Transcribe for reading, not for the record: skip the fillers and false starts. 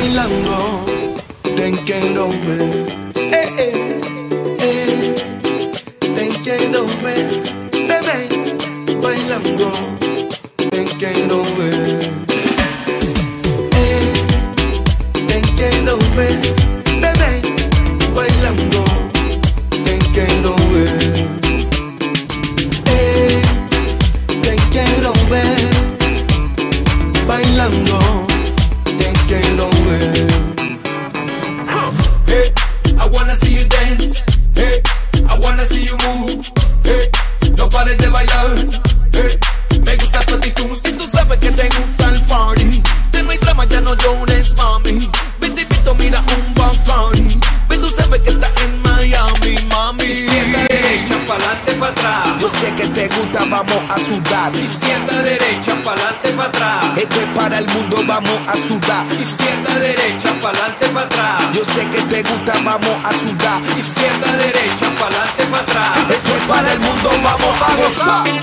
bailando, te quiero ver. Te quiero ver, bebé, bailando, te quiero ver. Te quiero ver, bebé, bailando, te quiero ver. Te quiero ver, bailando, te quiero ver. Hey, I wanna see you dance. Hey, I wanna see you move. Hey, no pares de bailar. Hey, me gusta tu actitud. Si tú sabes que te gusta el party, de no hay drama, ya no llores, mami. Ven te invito, mira un Bacardi. Ven, tú sabes que estás en Miami, mami. Izquierda, derecha, pa'lante, pa' atrás. Yo sé que te gusta, vamos a sudar. Izquierda, derecha, pa'lante, pa' atrás. Esto es para el mundo, vamos a sudar. Izquierda, derecha, pa'lante, pa' atrás. Yo sé que te gusta, vamos a sudar. Izquierda, derecha, pa'lante, pa' atrás. Esto es para el mundo, vamos a gozar.